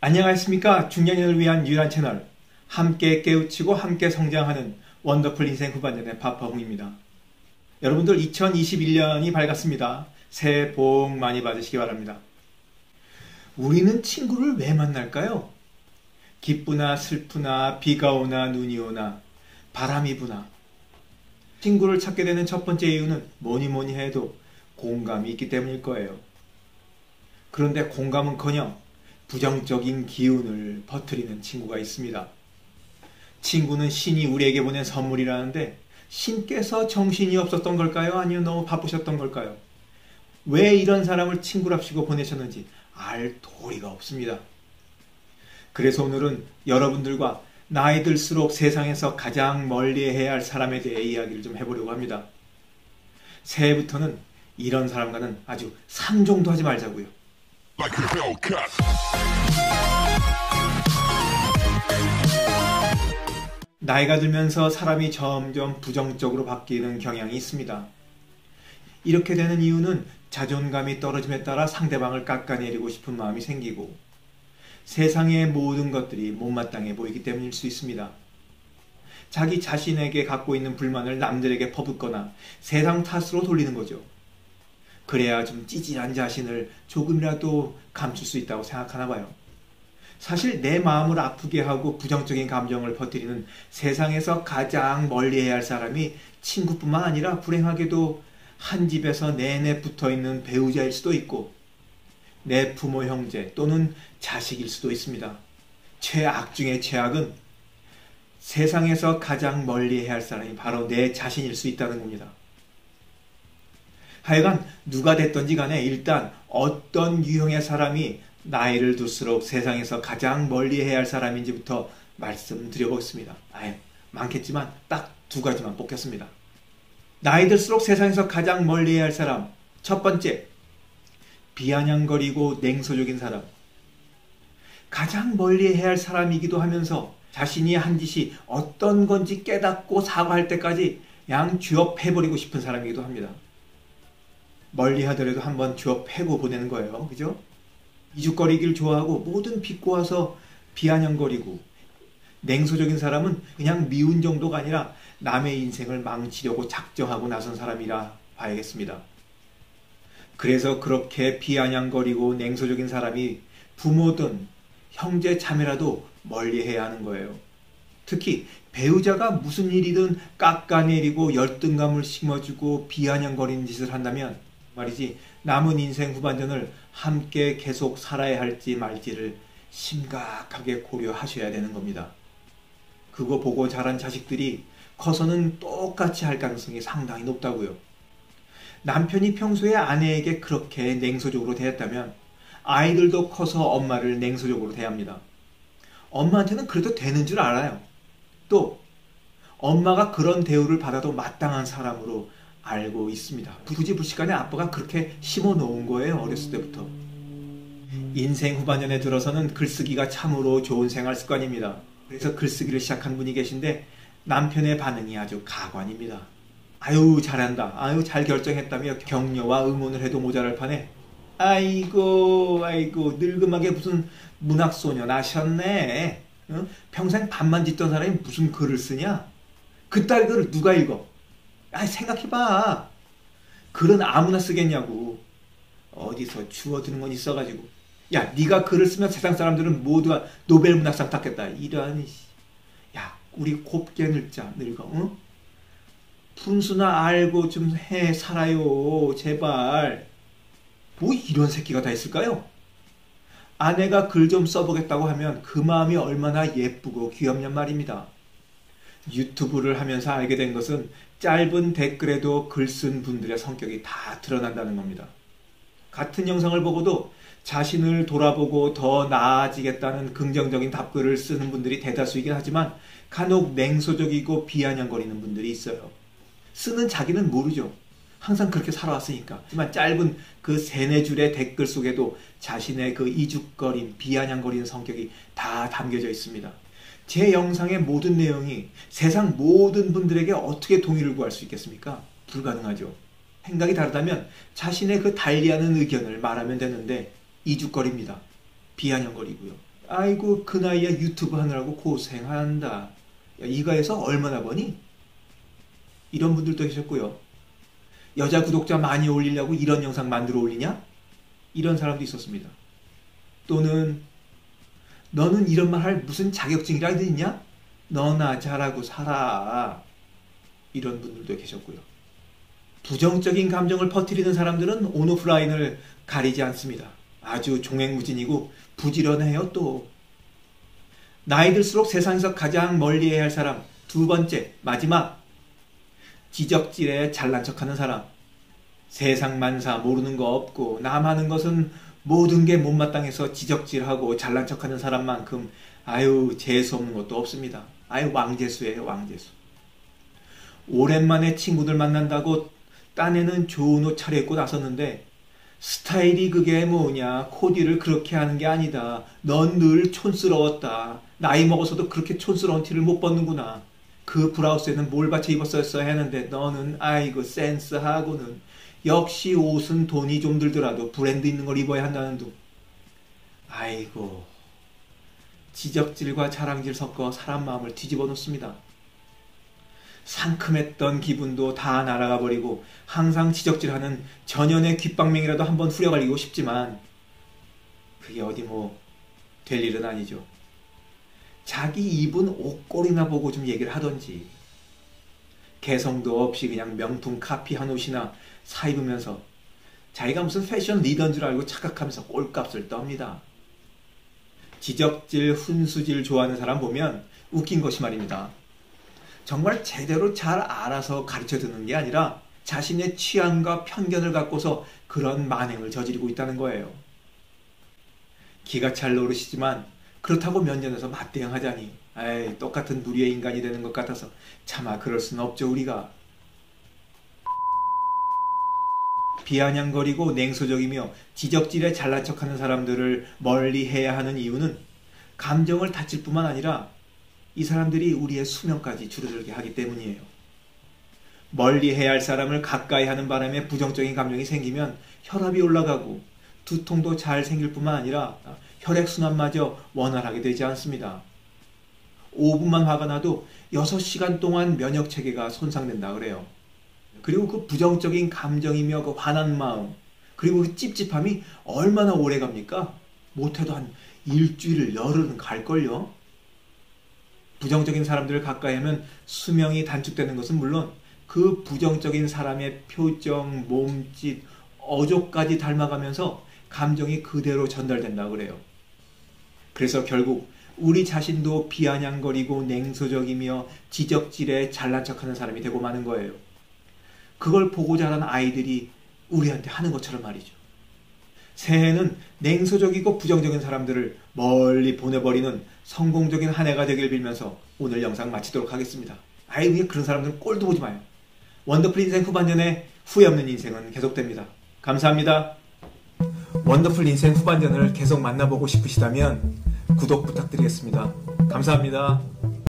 안녕하십니까. 중년인을 위한 유일한 채널, 함께 깨우치고 함께 성장하는 원더풀 인생 후반년의 파파홍입니다. 여러분들 2021년이 밝았습니다. 새해 복 많이 받으시기 바랍니다. 우리는 친구를 왜 만날까요? 기쁘나 슬프나 비가 오나 눈이 오나 바람이 부나 친구를 찾게 되는 첫 번째 이유는 뭐니 해도 공감이 있기 때문일 거예요. 그런데 공감은커녕 부정적인 기운을 퍼뜨리는 친구가 있습니다. 친구는 신이 우리에게 보낸 선물이라는데 신께서 정신이 없었던 걸까요? 아니면 너무 바쁘셨던 걸까요? 왜 이런 사람을 친구랍시고 보내셨는지 알 도리가 없습니다. 그래서 오늘은 여러분들과 나이 들수록 세상에서 가장 멀리해야 할 사람에 대해 이야기를 좀 해보려고 합니다. 새해부터는 이런 사람과는 아주 상종도 하지 말자고요. 나이가 들면서 사람이 점점 부정적으로 바뀌는 경향이 있습니다. 이렇게 되는 이유는 자존감이 떨어짐에 따라 상대방을 깎아내리고 싶은 마음이 생기고 세상의 모든 것들이 못마땅해 보이기 때문일 수 있습니다. 자기 자신에게 갖고 있는 불만을 남들에게 퍼붓거나 세상 탓으로 돌리는 거죠. 그래야 좀 찌질한 자신을 조금이라도 감출 수 있다고 생각하나 봐요. 사실 내 마음을 아프게 하고 부정적인 감정을 퍼뜨리는 세상에서 가장 멀리해야 할 사람이 친구뿐만 아니라 불행하게도 한 집에서 내내 붙어있는 배우자일 수도 있고 내 부모 형제 또는 자식일 수도 있습니다. 최악 중의 최악은 세상에서 가장 멀리해야 할 사람이 바로 내 자신일 수 있다는 겁니다. 하여간 누가 됐던지 간에 일단 어떤 유형의 사람이 나이를 들수록 세상에서 가장 멀리해야 할 사람인지부터 말씀드려보겠습니다. 많겠지만 딱 두 가지만 뽑겠습니다. 나이 들수록 세상에서 가장 멀리해야 할 사람. 첫 번째, 비아냥거리고 냉소적인 사람. 가장 멀리해야 할 사람이기도 하면서 자신이 한 짓이 어떤 건지 깨닫고 사과할 때까지 양 쥐어 패버리고 싶은 사람이기도 합니다. 멀리 하더라도 한번 쥐어 패고 보내는 거예요. 그죠? 이죽거리기를 좋아하고 뭐든 비꼬아서 비아냥거리고 냉소적인 사람은 그냥 미운 정도가 아니라 남의 인생을 망치려고 작정하고 나선 사람이라 봐야겠습니다. 그래서 그렇게 비아냥거리고 냉소적인 사람이 부모든 형제 자매라도 멀리해야 하는 거예요. 특히 배우자가 무슨 일이든 깎아내리고 열등감을 심어주고 비아냥거리는 짓을 한다면 말이지 남은 인생 후반전을 함께 계속 살아야 할지 말지를 심각하게 고려하셔야 되는 겁니다. 그거 보고 자란 자식들이 커서는 똑같이 할 가능성이 상당히 높다고요. 남편이 평소에 아내에게 그렇게 냉소적으로 대했다면 아이들도 커서 엄마를 냉소적으로 대합니다. 엄마한테는 그래도 되는 줄 알아요. 또 엄마가 그런 대우를 받아도 마땅한 사람으로 알고 있습니다. 부지불식간에 아빠가 그렇게 심어 놓은 거예요. 어렸을 때부터. 인생 후반년에 들어서는 글쓰기가 참으로 좋은 생활 습관입니다. 그래서 글쓰기를 시작한 분이 계신데 남편의 반응이 아주 가관입니다. 아유 잘한다. 아유 잘 결정했다며 격려와 응원을 해도 모자랄 판에 아이고 늙음하게 무슨 문학소녀 나셨네. 응? 평생 밥만 짓던 사람이 무슨 글을 쓰냐? 그딸 글을 누가 읽어? 생각해봐. 글은 아무나 쓰겠냐고. 어디서 주워드는 건 있어가지고. 야, 네가 글을 쓰면 세상 사람들은 모두가 노벨 문학상 탔겠다. 이런. 야, 우리 곱게 늙자. 늙어. 응? 분수나 알고 좀 해 살아요. 제발. 뭐 이런 새끼가 다 있을까요? 아내가 글 좀 써보겠다고 하면 그 마음이 얼마나 예쁘고 귀엽냔 말입니다. 유튜브를 하면서 알게 된 것은 짧은 댓글에도 글 쓴 분들의 성격이 다 드러난다는 겁니다. 같은 영상을 보고도 자신을 돌아보고 더 나아지겠다는 긍정적인 답글을 쓰는 분들이 대다수이긴 하지만 간혹 냉소적이고 비아냥거리는 분들이 있어요. 쓰는 자기는 모르죠. 항상 그렇게 살아왔으니까. 하지만 짧은 그 3-4줄의 댓글 속에도 자신의 그 이죽거림, 비아냥거리는 성격이 다 담겨져 있습니다. 제 영상의 모든 내용이 세상 모든 분들에게 어떻게 동의를 구할 수 있겠습니까? 불가능하죠. 생각이 다르다면 자신의 그 달리하는 의견을 말하면 되는데 이죽거립니다. 비아냥거리고요. 아이고 그 나이에 유튜브 하느라고 고생한다. 야, 이거에서 얼마나 버니? 이런 분들도 계셨고요. 여자 구독자 많이 올리려고 이런 영상 만들어 올리냐? 이런 사람도 있었습니다. 또는 너는 이런 말 할 무슨 자격증이라도 있냐? 너나 잘하고 살아. 이런 분들도 계셨고요. 부정적인 감정을 퍼뜨리는 사람들은 온오프라인을 가리지 않습니다. 아주 종횡무진이고 부지런해요 또. 나이 들수록 세상에서 가장 멀리해야 할 사람 두 번째, 마지막. 지적질에 잘난 척하는 사람. 세상 만사 모르는 거 없고 남 하는 것은 모든 게 못마땅해서 지적질하고 잘난 척하는 사람만큼 아유 재수 없는 것도 없습니다. 아유 왕재수예요 왕재수. 오랜만에 친구들 만난다고 딴에는 좋은 옷 차려입고 나섰는데 스타일이 그게 뭐냐 코디를 그렇게 하는 게 아니다. 넌 늘 촌스러웠다. 나이 먹어서도 그렇게 촌스러운 티를 못 벗는구나. 그 브라우스에는 뭘 받쳐 입었어야 하는데 너는 아이고 센스하고는 역시 옷은 돈이 좀 들더라도 브랜드 있는 걸 입어야 한다는 둥. 아이고 지적질과 자랑질 섞어 사람 마음을 뒤집어 놓습니다. 상큼했던 기분도 다 날아가 버리고 항상 지적질하는 전연의 귓방맹이라도 한번 후려갈리고 싶지만 그게 어디 뭐 될 일은 아니죠. 자기 입은 옷걸이나 보고 좀 얘기를 하던지 개성도 없이 그냥 명품 카피한 옷이나 사 입으면서 자기가 무슨 패션 리더인 줄 알고 착각하면서 꼴값을 떱니다. 지적질, 훈수질 좋아하는 사람 보면 웃긴 것이 말입니다. 정말 제대로 잘 알아서 가르쳐 듣는 게 아니라 자신의 취향과 편견을 갖고서 그런 만행을 저지르고 있다는 거예요. 기가 찰 노릇이지만 그렇다고 면전에서 맞대응하자니 에이, 똑같은 누리의 인간이 되는 것 같아서 차마 그럴 수는 없죠 우리가. 비아냥거리고 냉소적이며 지적질에 잘난 척하는 사람들을 멀리해야 하는 이유는 감정을 다칠 뿐만 아니라 이 사람들이 우리의 수명까지 줄어들게 하기 때문이에요. 멀리해야 할 사람을 가까이 하는 바람에 부정적인 감정이 생기면 혈압이 올라가고 두통도 잘 생길 뿐만 아니라 혈액순환마저 원활하게 되지 않습니다. 5분만 화가 나도 6시간 동안 면역체계가 손상된다 그래요. 그리고 그 부정적인 감정이며 그 화난 마음 그리고 그 찝찝함이 얼마나 오래 갑니까? 못해도 한 일주일, 열흘은 갈걸요? 부정적인 사람들을 가까이 하면 수명이 단축되는 것은 물론 그 부정적인 사람의 표정, 몸짓, 어조까지 닮아가면서 감정이 그대로 전달된다 그래요. 그래서 결국 우리 자신도 비아냥거리고 냉소적이며 지적질에 잘난 척하는 사람이 되고 마는 거예요. 그걸 보고 자란 아이들이 우리한테 하는 것처럼 말이죠. 새해에는 냉소적이고 부정적인 사람들을 멀리 보내버리는 성공적인 한 해가 되길 빌면서 오늘 영상 마치도록 하겠습니다. 아예 그냥 그런 사람들은 꼴도 보지 마요. 원더풀 인생 후반전에 후회 없는 인생은 계속됩니다. 감사합니다. 원더풀 인생 후반전을 계속 만나보고 싶으시다면 구독 부탁드리겠습니다. 감사합니다.